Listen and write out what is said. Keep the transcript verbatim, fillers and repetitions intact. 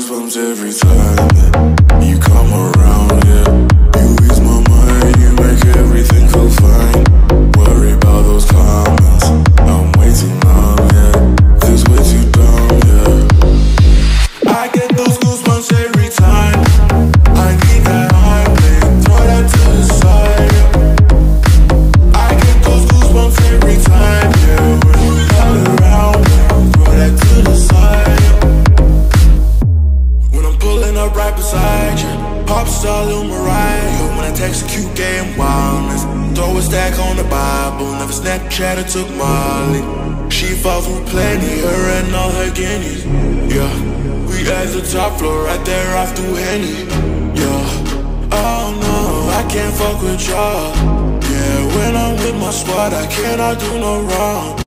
goosebumps every time that you come around, yeah. You ease my mind, you make everything feel fine. Worry about those comments, I'm way too numb, yeah. This way too dumb, yeah. I get those goosebumps every time. I need that high blade, throw that to the side, yeah. I get those goosebumps every time, yeah. When you come around, throw that to the side, yeah. When I'm pulling up right beside you, pop star Lil Mariah. When I text a cute game wildness, throw a stack on the Bible, never Snapchat or took Molly. She fought through plenty, her and all her guineas, yeah. We at the top floor, right there off through Henny, yeah. Oh no, I can't fuck with y'all, yeah. When I'm with my squad, I cannot do no wrong.